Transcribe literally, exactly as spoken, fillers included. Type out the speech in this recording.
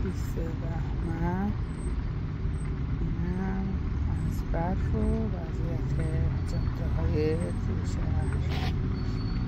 بیست بهمن اینم از برف و وضعیت جاده های توی شهر.